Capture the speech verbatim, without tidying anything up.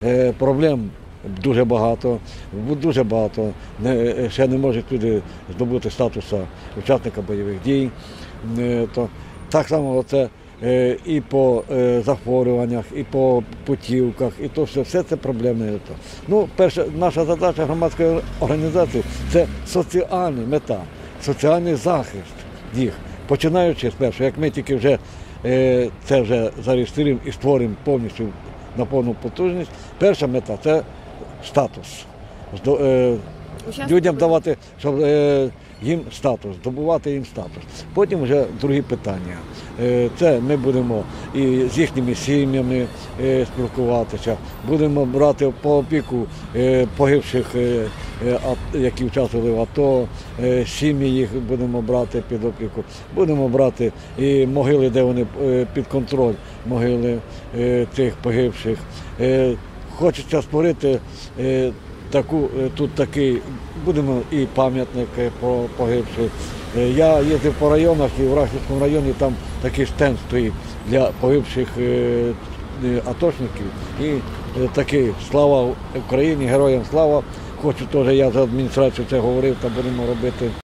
Проблем дуже багато, дуже багато. Не, ще не можуть люди здобути статусу учасника бойових дій. То, так само це і по захворюваннях, і по путівках, і то все, все це проблемне. Ну, перша наша задача громадської організації – це соціальна мета, соціальний захист їх. Починаючи з першого, як ми тільки вже це вже зареєструємо і створимо повністю на повну потужність, перша мета – це статус. Людям давати, щоб їм статус, здобувати їм статус. Потім вже другі питання. Це ми будемо і з їхніми сім'ями спілкуватися, будемо брати по опіку погибших, які участвували в АТО, сім'ї їх будемо брати під опіку, будемо брати і могили, де вони під контроль, могили тих погибших. Хочеться створити таку, тут такий, будемо і пам'ятники про погибших. Я їздив по районах, і в Рахівському районі там такий стенд стоїть для погибших атошників. І такий «Слава Україні», «Героям слава». Хочу теж, я за адміністрацію це говорив, та будемо робити.